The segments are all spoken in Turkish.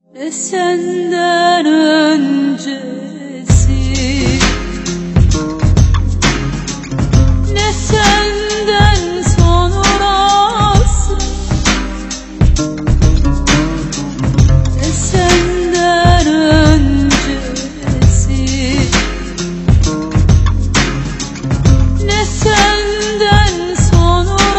Ne senden öncesi, ne senden sonrası, ne senden öncesi, ne senden sonrası.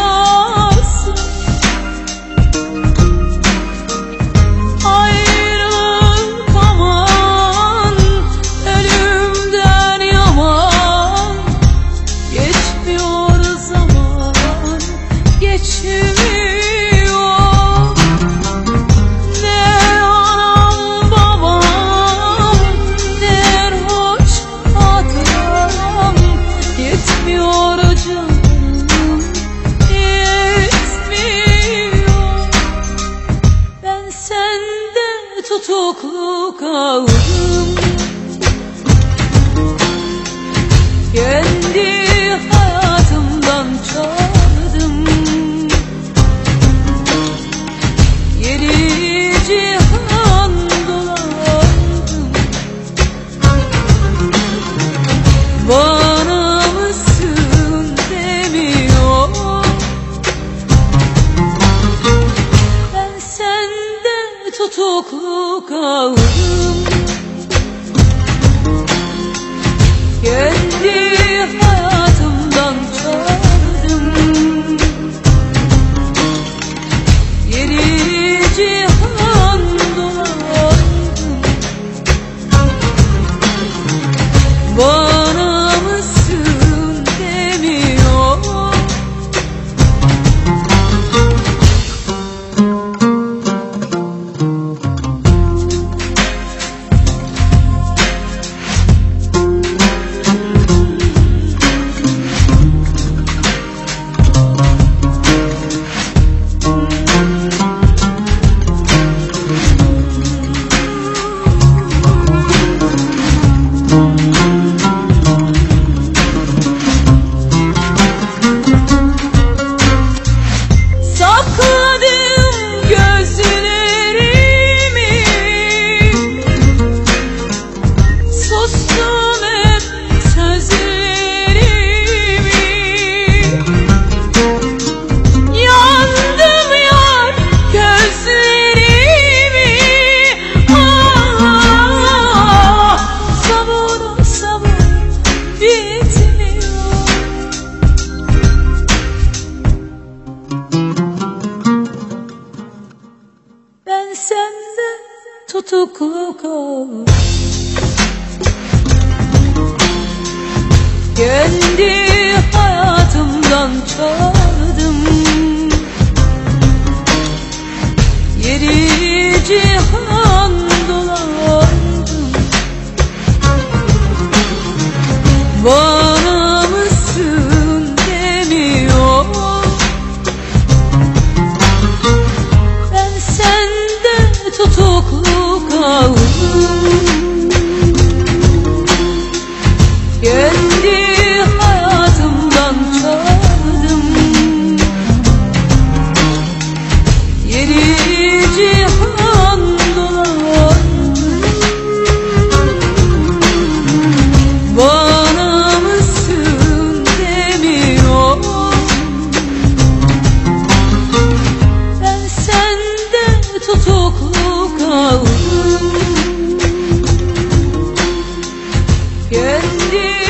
Tutuklu kaldım, kendi hayatımdan çaldım. Yedi cihan dolandım, bana mısın demiyor. Ben senden tutuklu kaldım, kendi hayatımdan çaldım. Yedi cihan dolandım, bana mısın demiyor. Ben senden tutuklu kaldım, kendi hayatımdan çaldım. Yedi cihan dolandım, bana mısın demiyor. Ben senden tutuklu kaldım, kendi hayatımdan çaldım. Yedi cihan dolandım, bana mısın demiyor. Ben senden tutuklu kaldım, kendi